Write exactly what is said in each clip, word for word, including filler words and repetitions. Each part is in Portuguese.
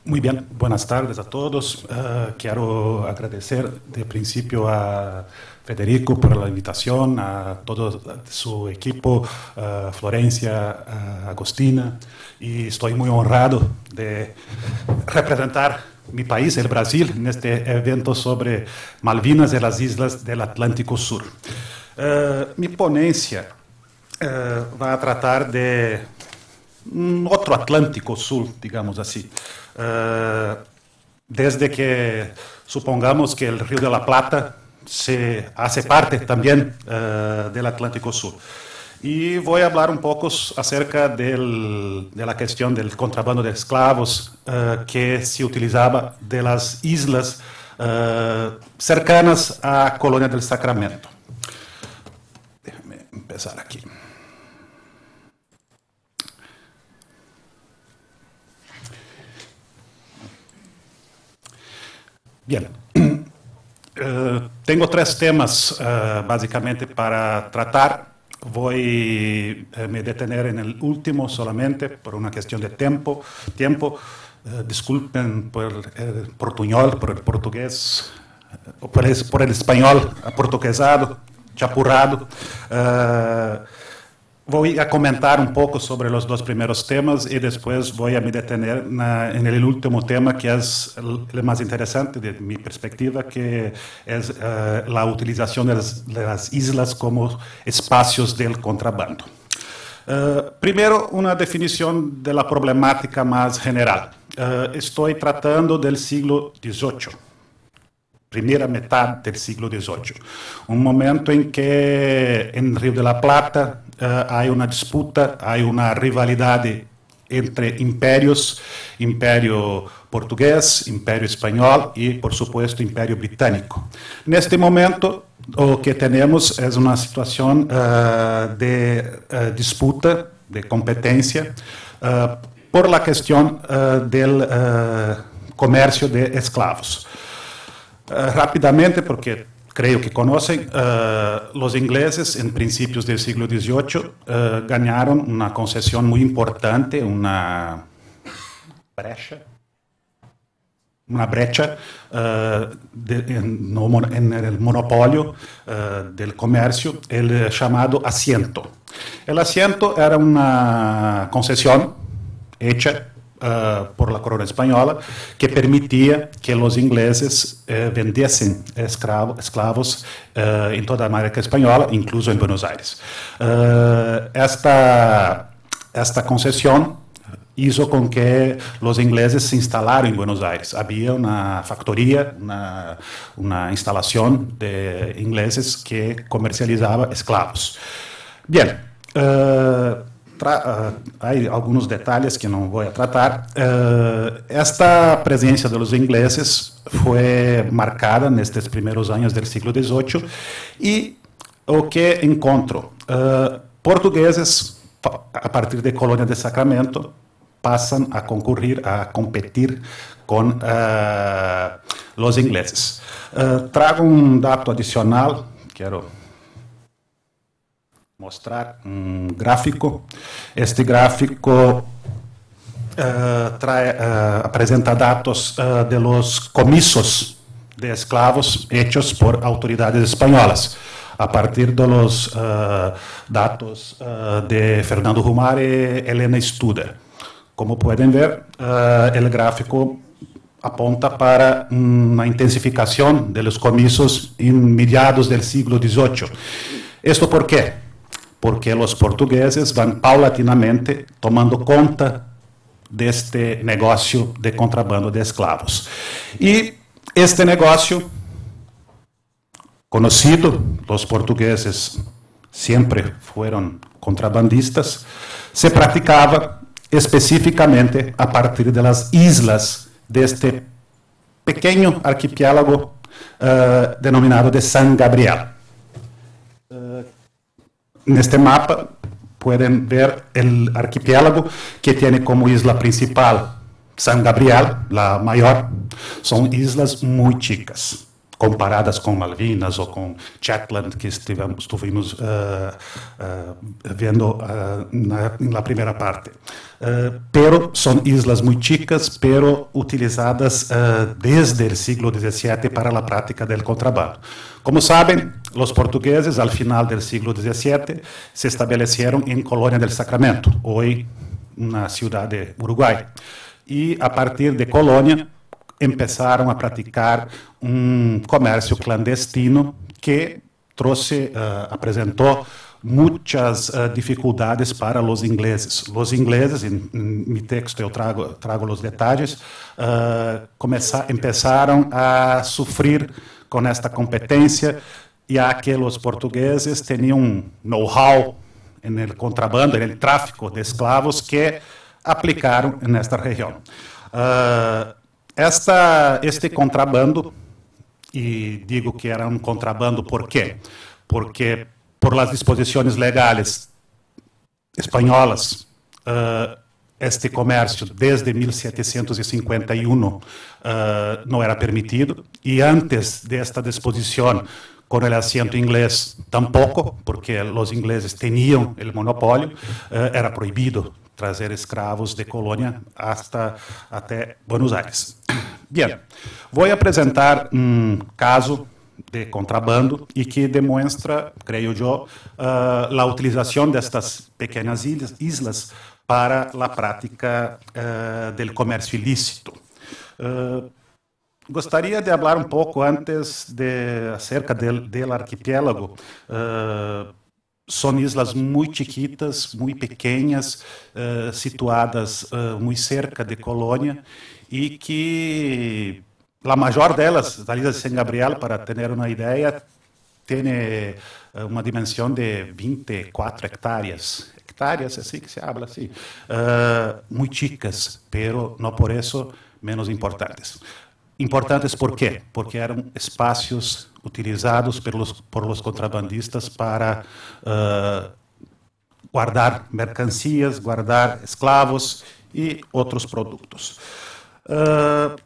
Muy bien, buenas tardes a todos. Uh, quiero agradecer de principio a Federico por la invitación, a todo su equipo, uh, Florencia, uh, Agostina, y estoy muy honrado de representar mi país, el Brasil, en este evento sobre Malvinas y las islas del Atlántico Sur. Uh, mi ponencia uh, va a tratar de um, otro Atlántico Sur, digamos así. Uh, desde que supongamos que el Río de la Plata se hace parte también uh, del Atlántico Sur. Y voy a hablar un poco acerca del, de la cuestión del contrabando de esclavos uh, que se utilizaba de las islas uh, cercanas a Colonia del Sacramento. Déjame empezar aquí. Bien, uh, tengo tres temas uh, básicamente para tratar. Voy a uh, me detener en el último solamente por una cuestión de tiempo. tiempo. Uh, disculpen por el portuñol, por el portugués, uh, por, el, por el español aportuguesado, chapurrado. Uh, Voy a comentar un poco sobre los dos primeros temas y después voy a me detener na, en el último tema, que es el, el más interesante de mi perspectiva, que es uh, la utilización de las, de las islas como espacios del contrabando. Uh, primero, una definición de la problemática más general. Uh, estoy tratando del siglo dieciocho. Primera mitad del siglo dieciocho, un momento en que en Río de la Plata uh, hay una disputa, hay una rivalidad entre imperios, imperio portugués, imperio español y, por supuesto, imperio británico. En este momento, lo que tenemos es una situación uh, de uh, disputa, de competencia, uh, por la cuestión uh, del uh, comercio de esclavos. Uh, rápidamente, porque creo que conocen, uh, los ingleses en principios del siglo dieciocho uh, ganaron una concesión muy importante, una brecha, una brecha uh, de, en, no, en el monopolio uh, del comercio, el llamado asiento. El asiento era una concesión hecha Uh, por la corona española, que permitía que los ingleses uh, vendiesen esclavo, esclavos uh, en toda América Española, incluso en Buenos Aires. Uh, esta, esta concesión hizo con que los ingleses se instalaran en Buenos Aires. Había una factoría, una, una instalación de ingleses que comercializaba esclavos. Bien, uh, Uh, hay algunos detalles que no voy a tratar. Uh, esta presencia de los ingleses fue marcada en estos primeros años del siglo dieciocho y lo que encuentro, uh, portugueses a partir de Colonia del Sacramento pasan a concurrir, a competir con uh, los ingleses. Uh, trago un dato adicional, quiero mostrar un gráfico. Este gráfico uh, trae, uh, presenta datos uh, de los comisos de esclavos hechos por autoridades españolas, a partir de los uh, datos uh, de Fernando Humar y Elena Studer. Como pueden ver, uh, el gráfico apunta para una intensificación de los comisos en mediados del siglo dieciocho. ¿Esto por qué? Porque los portugueses van paulatinamente tomando conta de este negocio de contrabando de esclavos. Y este negocio, conocido, los portugueses siempre fueron contrabandistas, se practicaba específicamente a partir de las islas de este pequeño archipiélago uh, denominado de San Gabriel. Uh, En este mapa pueden ver el archipiélago que tiene como isla principal San Gabriel, la mayor. Son islas muy chicas. comparadas com Malvinas ou com Shetland, que estivemos, estuvimos uh, uh, vendo uh, na, na primeira parte. Uh, pero são islas muito chicas, pero utilizadas uh, desde o século dezessete para a prática do contrabando. Como sabem, os portugueses, ao final do século dezessete, se estabeleceram em Colônia del Sacramento, hoje na cidade de Uruguai. E, a partir de Colônia, começaram a praticar um comércio clandestino que trouxe, uh, apresentou muitas uh, dificuldades para os ingleses. Os ingleses, em, em meu texto eu trago, trago os detalhes, uh, começar, começaram a sofrer com esta competência, já que os portugueses tinham um know-how no contrabando, no tráfico de escravos, que aplicaram nesta região. Uh, esta, este contrabando, e digo que era um contrabando por quê? Porque, por las disposições legais espanholas, uh, este comércio, desde mil setecentos e cinquenta e um, uh, não era permitido, e antes desta disposição, com o acento inglês, tampouco, porque os ingleses tinham o monopólio, uh, era proibido trazer escravos de colônia hasta, até Buenos Aires. Bem, vou apresentar um caso de contrabando e que demonstra, creio eu, uh, a utilização destas pequenas islas para a prática uh, do comércio ilícito. Uh, gostaria de falar um pouco antes de, acerca del, del arquipélago. Uh, São islas muito chiquitas, muito pequenas, uh, situadas uh, muito cerca de Colônia, e que a maior delas, a ilha de San Gabriel, para ter uma ideia, tem uh, uma dimensão de vinte e quatro hectáreas. Hectáreas, assim que se habla, assim. Uh, muito chicas, pero não por isso menos importantes. Importantes por quê? Porque eram espaços utilizados pelos, por los contrabandistas para uh, guardar mercancias, guardar escravos e outros produtos. Uh,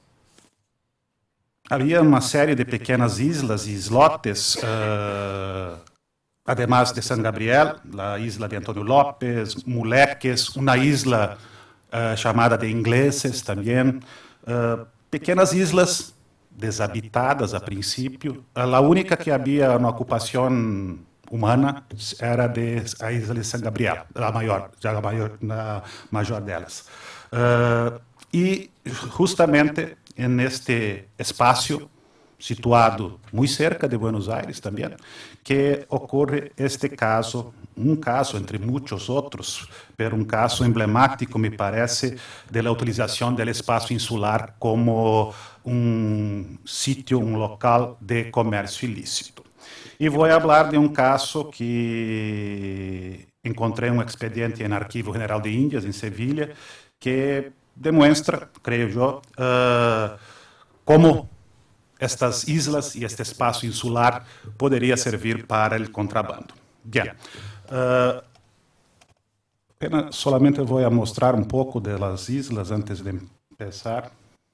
havia uma série de pequenas islas e islotes, uh, además de San Gabriel, a isla de Antônio López, Muleques, uma isla uh, chamada de Ingleses também, uh, pequenas islas deshabitadas a princípio. A única que havia uma ocupação humana era de, a isla de San Gabriel, a maior, a maior, a maior delas. Uh, e justamente neste espaço situado muito cerca de Buenos Aires também, que ocorre este caso, um caso entre muitos outros, mas um caso emblemático, me parece, da utilização do espaço insular como um sítio, um local de comércio ilícito. E vou falar de um caso que encontrei um expediente no Arquivo General de Índias, em Sevilha, que demonstra, creio eu, uh, como estas islas e este espaço insular poderia servir para o contrabando. Bem, uh, solamente vou mostrar um pouco das islas antes de começar.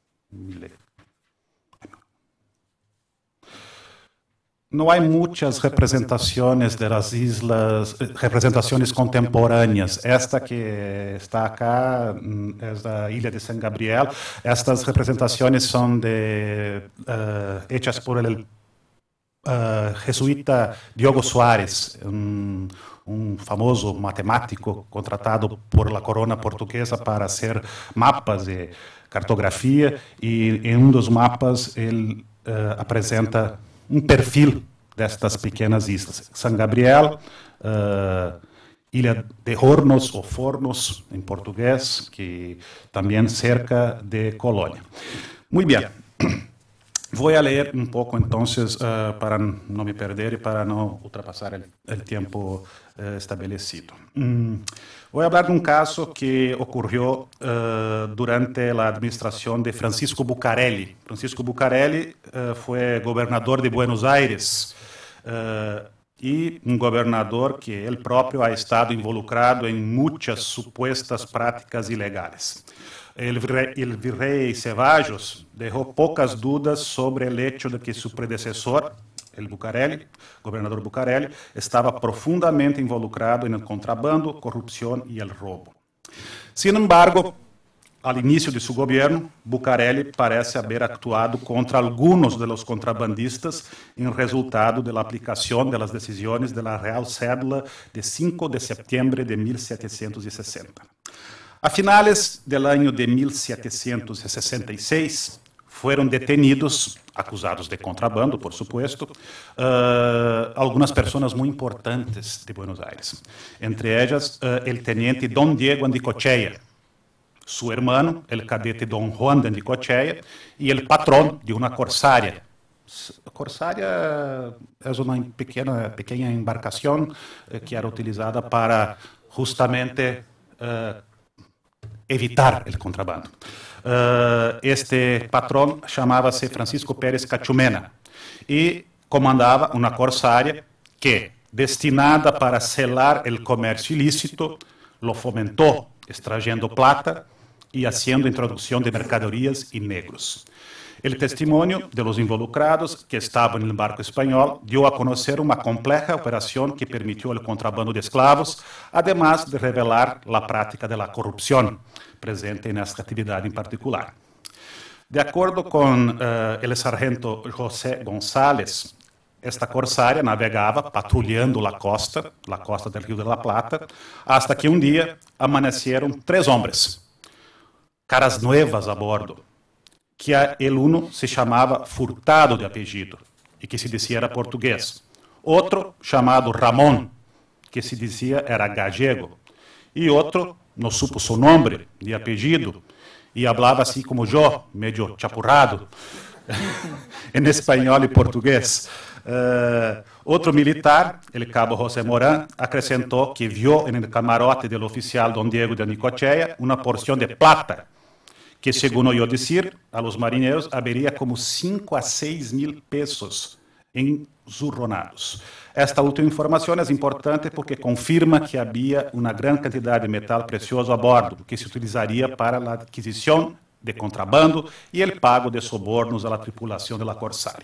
Não há muitas representações das islas, representações contemporâneas. Esta que está acá é da ilha de San Gabriel. Estas representações são de, uh, hechas por el uh, jesuíta Diogo Soares, um, um famoso matemático contratado por la corona portuguesa para hacer mapas de cartografia, e em um dos mapas ele uh, apresenta um perfil destas pequenas islas. San Gabriel, uh, Ilha de Hornos, ou Fornos, em português, que também cerca de Colônia. Muito bem. Vou ler um pouco, então, uh, para não me perder e para não ultrapassar o tempo uh, estabelecido. Um, vou falar de um caso que ocorreu uh, durante a administração de Francisco Bucarelli. Francisco Bucarelli uh, foi governador de Buenos Aires uh, e um governador que ele próprio ha estado involucrado em muitas supostas práticas ilegais. el virrey, el virrey Ceballos dejó pocas dudas sobre el hecho de que su predecesor, el Bucareli, gobernador Bucareli, estaba profundamente involucrado en el contrabando, corrupción y el robo. Sin embargo, al inicio de su gobierno, Bucareli parece haber actuado contra algunos de los contrabandistas en resultado de la aplicación de las decisiones de la Real Cédula de cinco de septiembre de mil setecientos sesenta. A finales del año de mil setecientos sesenta y seis, fueron detenidos, acusados de contrabando, por supuesto, uh, algunas personas muy importantes de Buenos Aires. Entre ellas, uh, el teniente Don Diego Andicochea, su hermano, el cadete Don Juan de Andicochea, y el patrón de una corsaria. Corsaria es una pequeña, pequeña embarcación eh, que era utilizada para justamente eh, evitar el contrabando. Uh, este patrón chamava-se Francisco Pérez Cachumena e comandava uma corsária que, destinada para selar o comércio ilícito, lo fomentou, extrayendo plata e haciendo introdução de mercadorias e negros. O testemunho de los involucrados que estavam no barco espanhol deu a conhecer uma complexa operação que permitiu o contrabando de esclavos, además de revelar a prática da corrupção presente nesta atividade em particular. De acordo com uh, o sargento José González, esta corsária navegava patrulhando a costa, a costa do Rio de la Plata, hasta que um dia amaneceram três homens, caras nuevas a bordo, que el uno se chamava Furtado de apellido e que se dizia era português. Outro chamado Ramón, que se dizia era gallego. E outro não supo seu nome de apellido e falava assim como eu, meio chapurrado, em espanhol e português. Uh, outro militar, o cabo José Morán, acrescentou que viu no camarote do oficial Don Diego de Andicochea uma porção de plata, que, segundo oyó decir a los marineros, habería como cinco a seis mil pesos enzurronados. Esta última informação é importante porque confirma que havia uma grande quantidade de metal precioso a bordo, que se utilizaria para a adquisição de contrabando e o pago de sobornos à tripulação da corsária.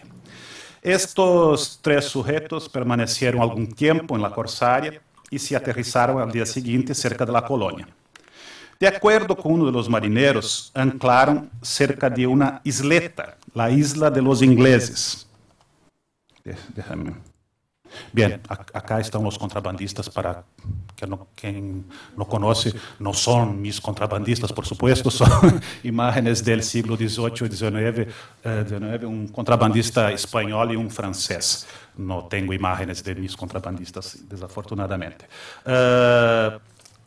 Estes três sujetos permaneceram algum tempo na corsária e se aterrissaram ao dia seguinte cerca da colônia. De acordo com um dos marineiros, anclaram cerca de uma isleta, a Isla de los Ingleses. Déjame. Bem, acá estão os contrabandistas, para quem não conhece, não são mis contrabandistas, por supuesto, são imagens do século dezoito e dezenove, um contrabandista espanhol e um francês. Não tenho imagens de mis contrabandistas, desafortunadamente. Uh,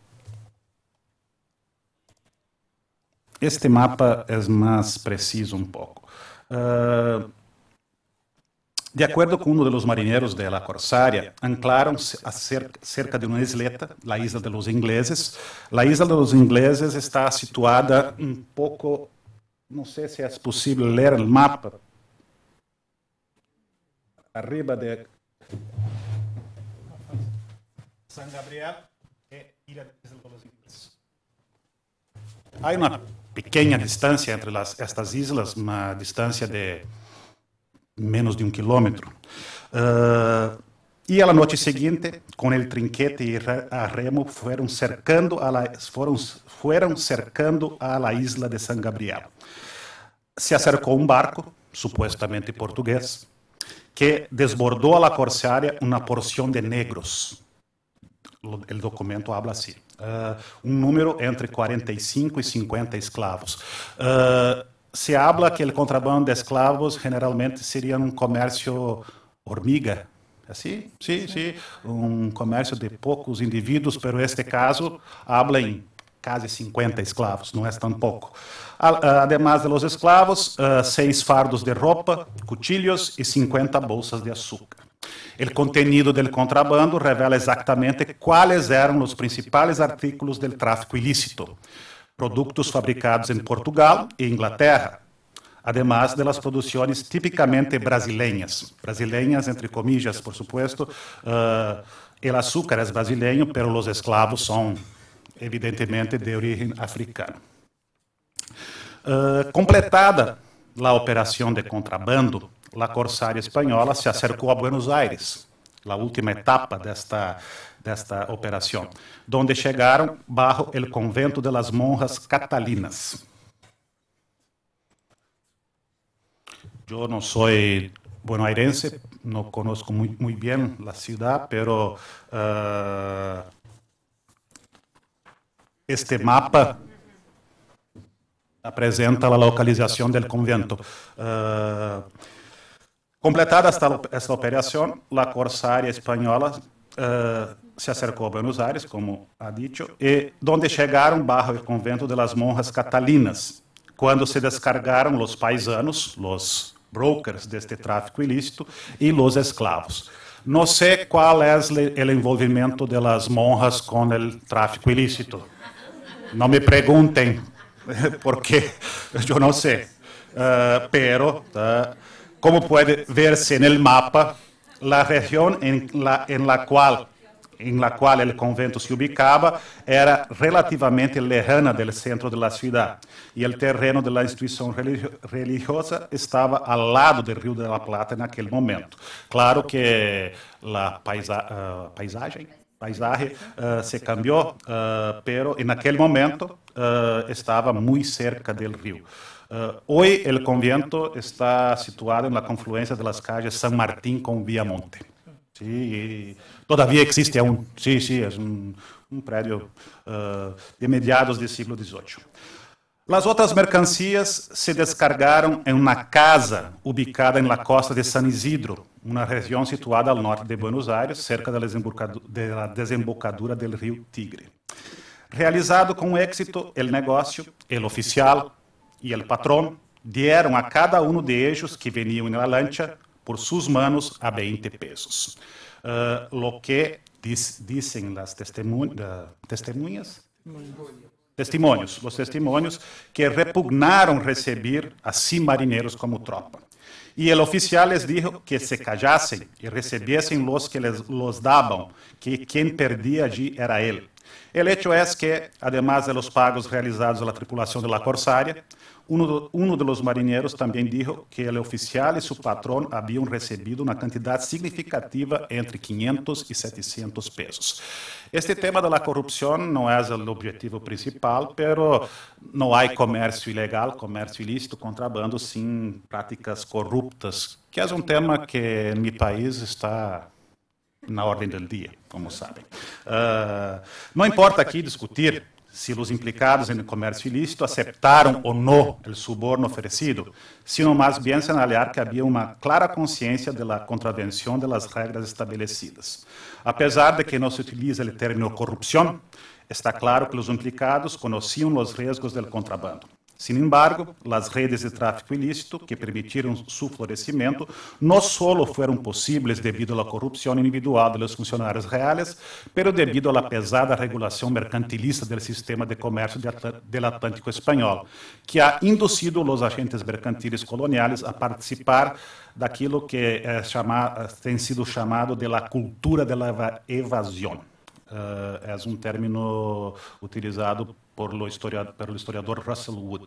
Este mapa é mais preciso um pouco. Uh, de acordo com um dos marinheiros da corsária, anclaram a cerca, cerca de uma isleta, a Isla de los Ingleses. A Isla de los Ingleses está situada um pouco, não sei se é possível ler o mapa, arriba de San Gabriel e Ilha de los Ingleses. Há uma pequena distância entre las, estas islas, uma distância de menos de um quilômetro. Uh, e a noite seguinte, com o trinquete e a remo, foram cercando a la, foram, foram cercando a la isla de San Gabriel. Se acercou um barco, supostamente português, que desbordou a la corsária uma porção de negros. O documento habla assim. Uh, um número entre quarenta e cinco e cinquenta escravos. Uh, se habla que o contrabando de escravos generalmente seria um comércio hormiga, assim? Sim, sim, um comércio de poucos indivíduos, pero este caso habla em quase cinquenta escravos, não é tão pouco. Además de los esclavos, uh, seis fardos de roupa, cuchillos e cinquenta bolsas de açúcar. O contenido do contrabando revela exatamente quais eram os principais artículos do tráfico ilícito. Produtos fabricados em Portugal e Inglaterra, además de las produções tipicamente brasileiras. Brasileiras, entre comillas, por supuesto. Uh, el açúcar é brasileiro, pero os esclavos são, evidentemente, de origem africana. Uh, completada a operação de contrabando, a Corsária espanhola se acercou a Buenos Aires, a última etapa desta, desta operação, onde chegaram bajo o convento de las monjas catalinas. Eu não sou bonaerense, não conozco muito, muito bem a cidade, pero uh, este mapa apresenta a localização do convento. Uh, completada esta, esta operação, a Corsária espanhola uh, se acercou a Buenos Aires, como ha dicho, e onde chegaram bajo o convento de las monjas catalinas, quando se descargaram os paisanos, os brokers deste tráfico ilícito e os escravos. Não sei qual é o envolvimento de las monjas com o tráfico ilícito. Não me perguntem, porque eu não sei. Uh, pero, uh, como pode ver-se no mapa, a região em la, em la qual em la qual o convento se ubicava era relativamente lejana do centro da cidade e o terreno da instituição religiosa estava ao lado do Rio de la Plata naquele momento. Claro que a paisa uh, paisagem paisagem uh, se cambiou, uh, pero naquele momento uh, estava muito cerca do rio. Uh, hoje o convento está situado na confluência das calles San Martín com Viamonte. Sí, todavía existe aún. Sí, sí, es un, un prédio uh, de mediados do século dezoito. As outras mercancias se descargaram em uma casa ubicada na costa de San Isidro, uma região situada ao norte de Buenos Aires, cerca da desembocadura do rio Tigre. Realizado com êxito, o negócio, o oficial e o patrão deram a cada um de ellos que veniam na lancha por suas manos a veinte pesos. Uh, lo que diz, dicen las testemun uh, testemunhas? Testimônios, os testemunhos que repugnaram receber assim marinheiros como tropa. E o oficial les dijo que se callassem e recebessem los que les los davam, que quem perdia allí era ele. El hecho es que, además de los pagos realizados a la tripulación de la Corsaria, uno, uno de los marineros también dijo que el oficial y su patrón habían recibido una cantidad significativa entre quinhentos y setecientos pesos. Este tema de la corrupción no es el objetivo principal, pero no hay comercio ilegal, comercio ilícito, contrabando sin prácticas corruptas, que es un tema que en mi país está na ordem do dia, como sabem. Uh, não importa aqui discutir se os implicados em comércio ilícito aceptaram ou não o suborno oferecido, sino mais bem señalar que havia uma clara consciência da contravenção das regras estabelecidas. Apesar de que não se utiliza o termo corrupção, está claro que os implicados conheciam os riscos do contrabando. Sin embargo, as redes de tráfico ilícito que permitiram su florecimiento não solo fueron posibles debido à corrupção individual de los funcionários reales, pero debido à pesada regulação mercantilista do sistema de comércio del Atlântico espanhol, que ha inducido os agentes mercantiles coloniales a participar daquilo que é chama, tem sido chamado de la cultura de la evasión. Uh, é um término utilizado por lo historiador, pelo historiador Russell Wood.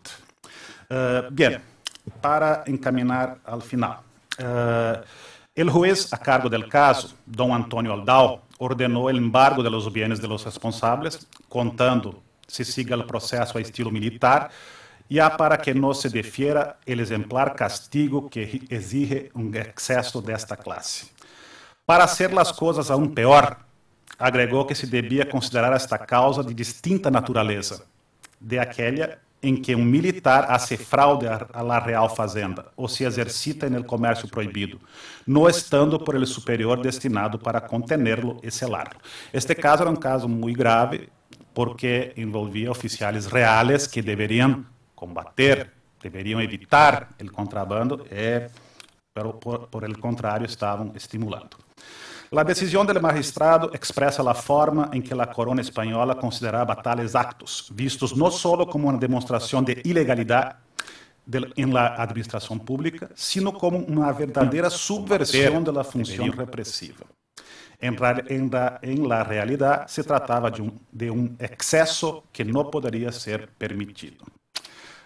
Uh, bem, para encaminhar ao final. Uh, el juez a cargo del caso, Dom Antônio Aldao, ordenou o embargo de los bienes de los responsables, contando se siga o processo a estilo militar, e há para que não se defiera el exemplar castigo que exige um excesso desta classe. Para hacer as coisas aún peor, agregou que se devia considerar esta causa de distinta natureza, de aquela em que um militar hace fraude a la real fazenda ou se exercita no comércio proibido, não estando por ele superior destinado para contenerlo e selarlo. Este caso era um caso muito grave porque envolvia oficiais reales que deveriam combater, deveriam evitar o contrabando e, por, por, por el contrário, estavam estimulando. A decisão do magistrado expressa a forma em que a corona espanhola considerava tales actos, vistos não só como uma demonstração de ilegalidade em la administração pública, sino como uma verdadeira subversão da função repressiva. Em, em, la, em la realidade, se tratava de um, de um excesso que não poderia ser permitido.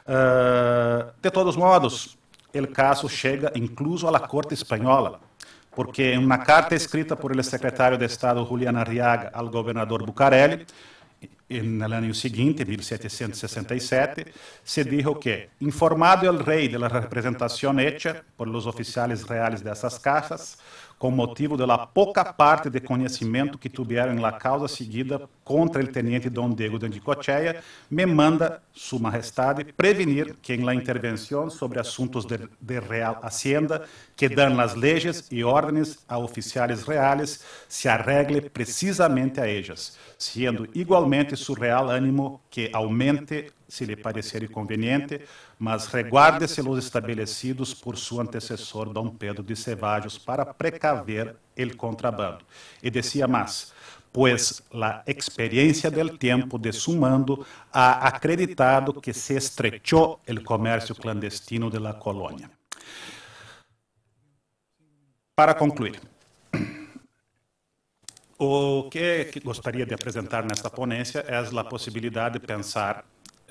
Uh, de todos modos, o caso chega incluso à Corte Espanhola, porque em uma carta escrita por el secretário de Estado Julián Arriaga ao governador Bucareli, no ano seguinte, mil setecentos e sessenta e sete, se dijo que, informado el rei de la representación hecha por los oficiales reales de essas casas, com motivo de la pouca parte de conhecimento que tiveram em la causa seguida contra el teniente Dom Diego de Andicochea, me manda Su Majestade prevenir que em la intervenção sobre assuntos de, de Real Hacienda que dan las leyes e órdenes a oficiales reales se arregle precisamente a ellas, sendo igualmente su real ânimo que aumente se lhe parecer conveniente, mas reguarde-se los estabelecidos por su antecessor Dom Pedro de Ceballos para precaver el contrabando. E decía más, pues la experiencia del tiempo de su mando ha acreditado que se estrechó el comercio clandestino de la colonia. Para concluir, o que gostaria de apresentar nesta ponência é a possibilidade de pensar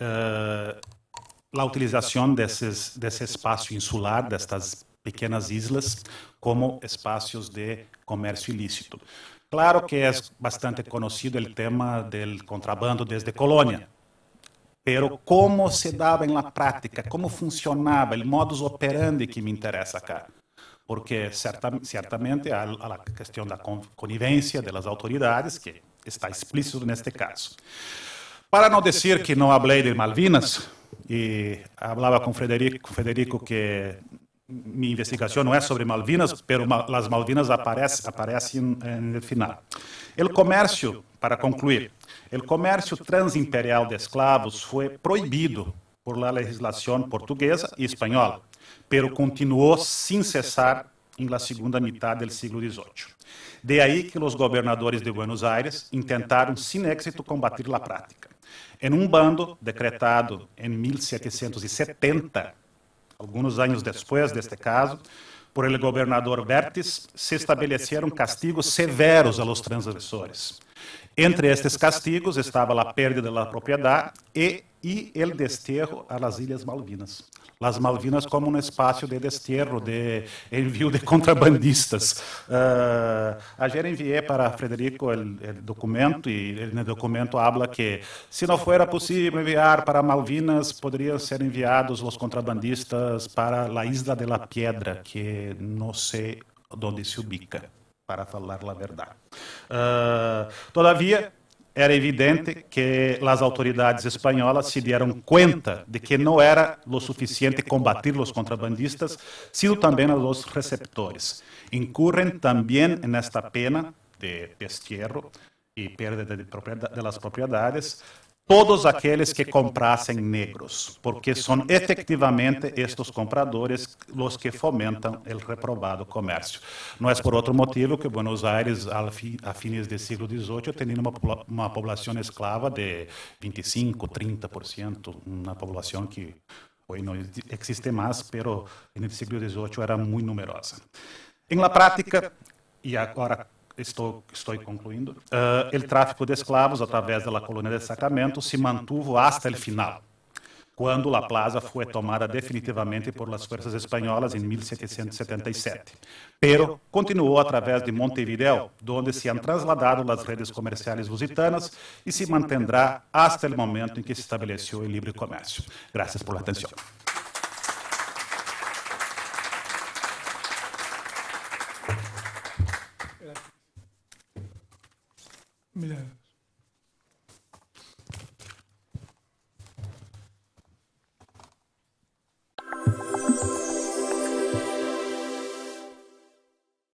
Uh, a utilização desses, desse espaço insular, destas pequenas islas, como espaços de comércio ilícito. Claro que é bastante conhecido o tema do contrabando desde colônia, pero como se dava na prática, como funcionava, o modus operandi que me interessa cá. Porque certa, certamente há a questão da conivência das autoridades, que está explícito neste caso. Para não dizer que não falei de Malvinas, e falava com Frederico, Frederico que minha investigação não é sobre Malvinas, mas as Malvinas aparecem, aparecem no final. O comércio, para concluir, o comércio transimperial de escravos foi proibido por la legislação portuguesa e espanhola, pero continuou sem cessar em la segunda metade do século dezoito. De aí que os governadores de Buenos Aires tentaram sem êxito combater a prática. Em um bando decretado em mil setecentos e setenta, alguns anos depois deste caso, por el governador Bertis, se estabeleceram castigos severos a los transgressores. Entre estes castigos estava a perda da propriedade e, e el desterro a las Ilhas Malvinas. Las Malvinas como um espaço de desterro, de envio de contrabandistas. Uh, ayer enviei para Frederico o documento e no documento habla que se não fosse possível enviar para Malvinas, poderiam ser enviados os contrabandistas para a Isla de la Piedra, que não sei onde se ubica, para falar a verdade. Uh, todavia, era evidente que as autoridades espanholas se deram conta de que não era lo suficiente combater os contrabandistas, sino também os receptores. Incurren também nesta pena de destierro e perda de, de las propriedades todos aqueles que comprassem negros, porque são efetivamente estes compradores os que fomentam o reprovado comércio. Não é por outro motivo que Buenos Aires, a fins do século dezoito, tinha uma, uma população escrava de vinte e cinco, trinta por cento, uma população que hoje não existe mais, pero no século dezoito era muito numerosa. Em la prática, e agora Estou, estou concluindo. Uh, o tráfico de escravos, através da colônia de Sacramento, se mantuvo hasta o final, quando La Plaza foi tomada definitivamente por las fuerzas espanholas em mil setecentos e setenta e sete. Pero continuou através de Montevideo, onde se han trasladado as redes comerciais lusitanas e se mantendrá hasta o momento em que se estabeleceu o livre comércio. Graças por la atenção.